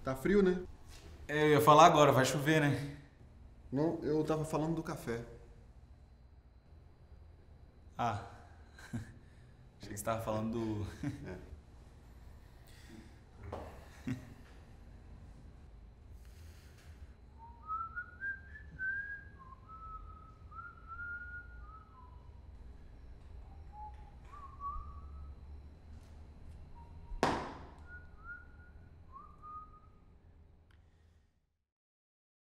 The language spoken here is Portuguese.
Tá frio, né? Eu ia falar agora, vai chover, né? Não, eu tava falando do café. Ah, achei que você tava falando do...